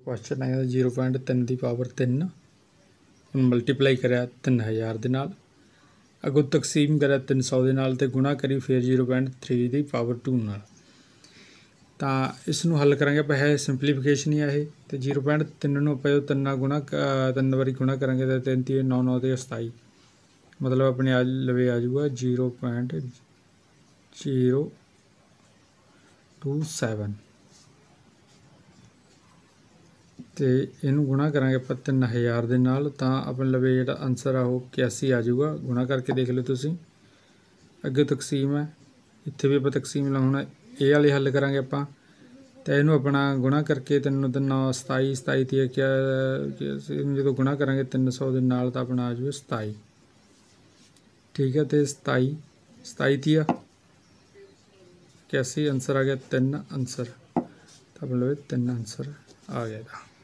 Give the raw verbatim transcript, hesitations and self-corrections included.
Question है zero point तीन की पावर तीन मल्टीप्लाई करा तीन हज़ार के नाल, अगों तकसीम करा तीन सौ के नाल ते गुणा करी फिर जीरो पॉइंट थ्री की पावर टू नाल। तो इसनों हल करांगे आप, है सिंपलीफिकेशन ही है। तो जीरो पॉइंट तीन नूं आप तीन गुणा तीन बारी गुणा करेंगे तो तीन तीन नौ नौ ते सताई, मतलब अपने आ लवे आ जाऊगा zero point zero two seven. तो इनू गुणा करा आप तीन हज़ार के नाल, तो अपने लवे जो आंसर आ वो इक्यासी आ जाऊगा। गुणा करके देख लो तुसी, अगे तकसीम है, इत्थे भी आप तकसीम लाउणा, ये वाली हल करा आप। तो इनू अपना गुणा करके तीन तीन सताई सताई ती क्या जो गुणा करा तीन सौ के नाल तो अपना आ जाऊगा सताई। ठीक है, तो सताई सताई थी इक्यासी आंसर आ गया तीन आंसर, तो अपने तीन आंसर आ गया।